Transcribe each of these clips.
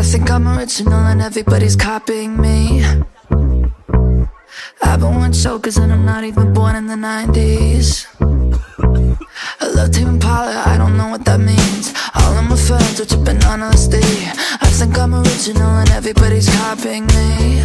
think I'm original and everybody's copying me. I've been with chokers and I'm not even born in the 90s. I love Tame Impala, I don't know what that means. All of my friends are trippin on LSD. I think I'm original and everybody's copying me.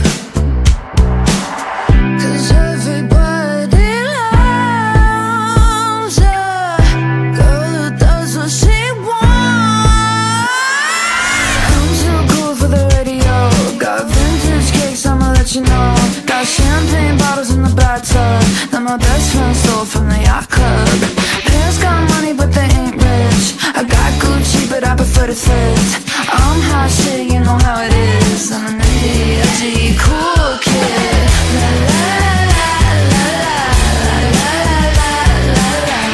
Cause everybody loves a girl who does what she wants. I'm too cool for the radio. Got vintage cakes, I'ma let you know. Got champagne bottles in the bathtub that my best friend stole from the yacht club. Parents got money but they ain't rich. I got Gucci but I prefer to thrift. I'm hot shit, you know how it is. I'm an indie, edgy, cool kid. La la la la la la la la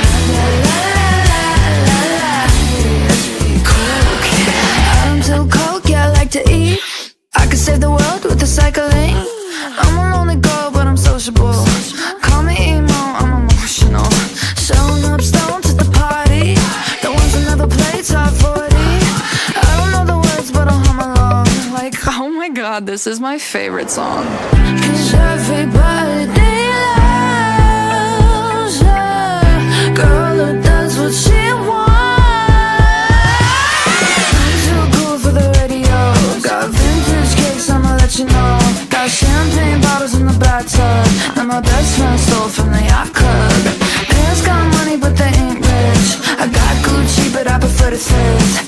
la. Edgy, cool kid. I'm too cold, yeah, I like to eat. I could save the world with recycling. I'm a lonely girl, but I'm sociable. Call me emo, I'm emotional. Showing up stoned to the party. The ones that never play top 40. I don't know the words, but I'll hum along. Like, oh my god, this is my favorite song. Cause everybody loves a girl who does what she wants. I'm too cool for the radio. Got vintage cakes, I'ma let you know. Got champagne bottles in the bathtub that my best friend stole from the yacht club. Parents got money but they ain't rich. I got Gucci but I prefer to thrift.